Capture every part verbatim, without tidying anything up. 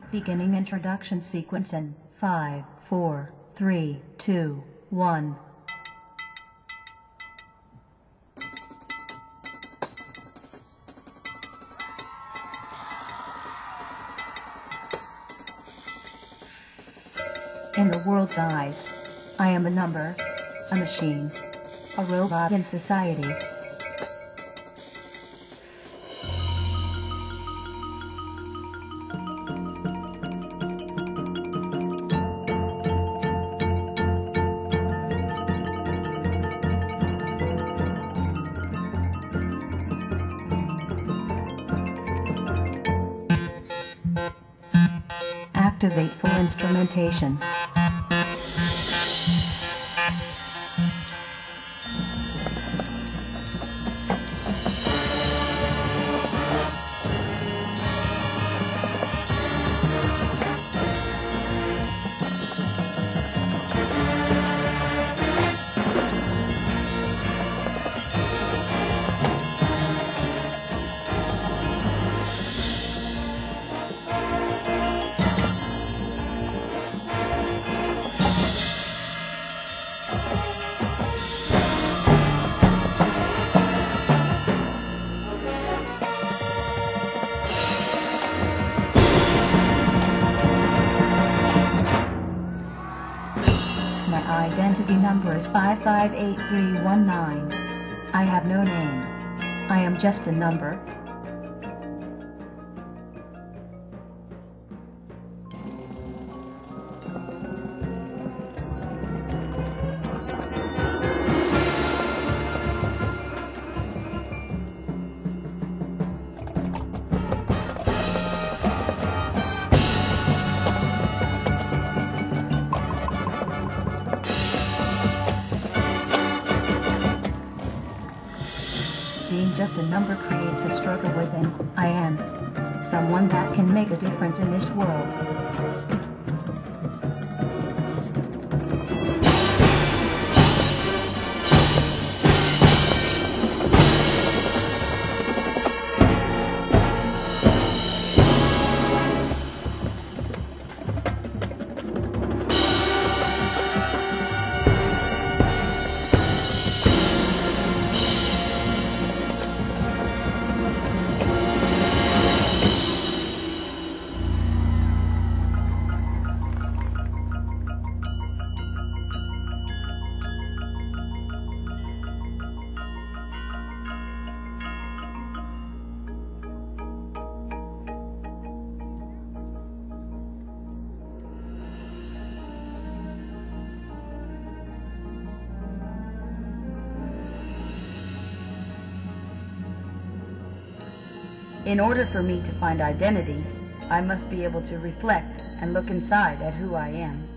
Beginning introduction sequence in five, four, three, two, one. In the world's eyes, I am a number, a machine, a robot in society. Activate full instrumentation. My identity number is five five eight three one nine. I have no name. I am just a number. Being just a number creates a struggle within. I am someone that can make a difference in this world. In order for me to find identity, I must be able to reflect and look inside at who I am.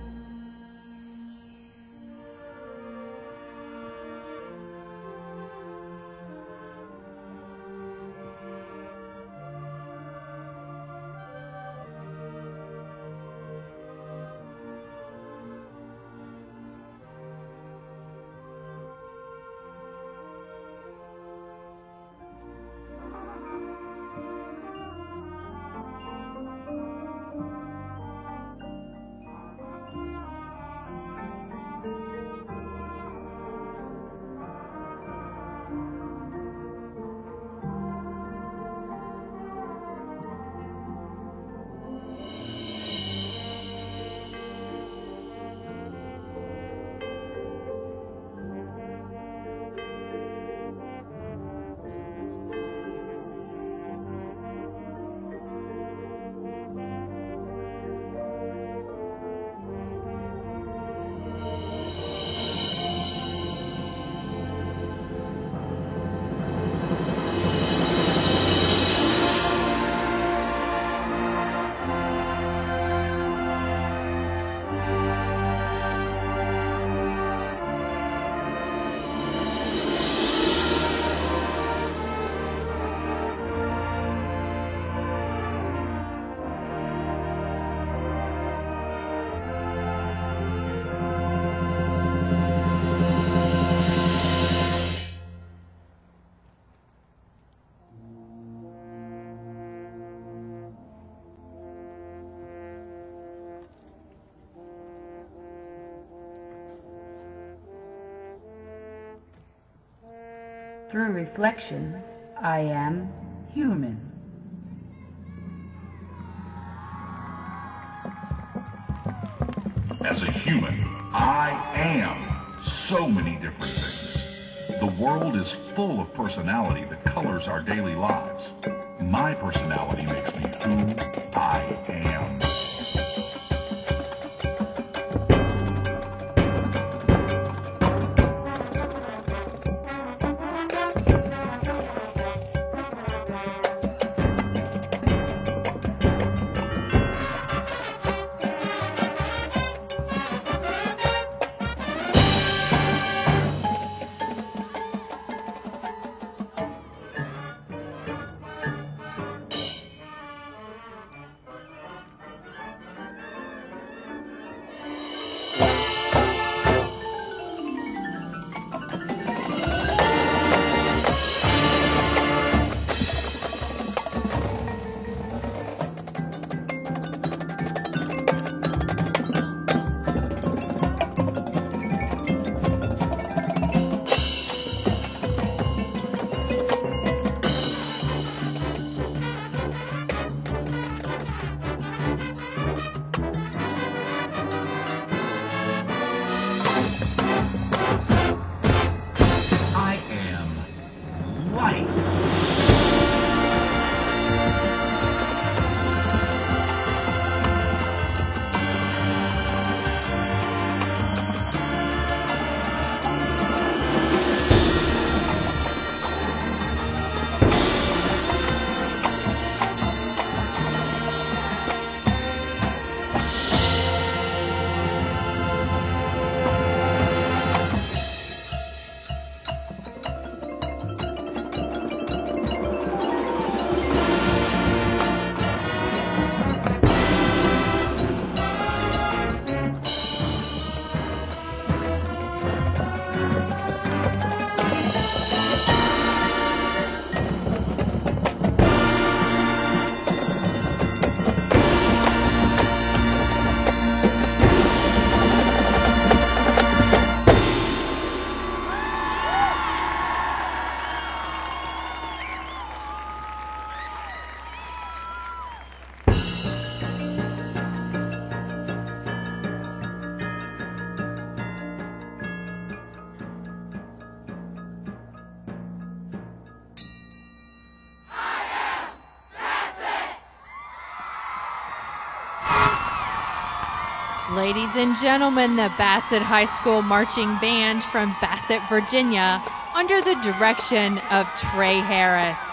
Through reflection, I am human. As a human, I am so many different things. The world is full of personality that colors our daily lives. My personality makes me who I am. Ladies and gentlemen, the Bassett High School Marching Band from Bassett, Virginia, under the direction of Trey Harris.